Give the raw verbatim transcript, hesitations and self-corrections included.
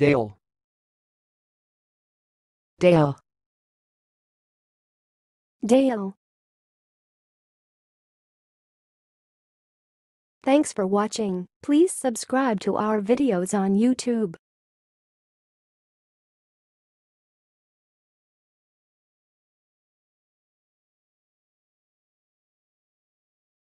dayal, dayal, dayal. Thanks for watching. Please subscribe to our videos on YouTube.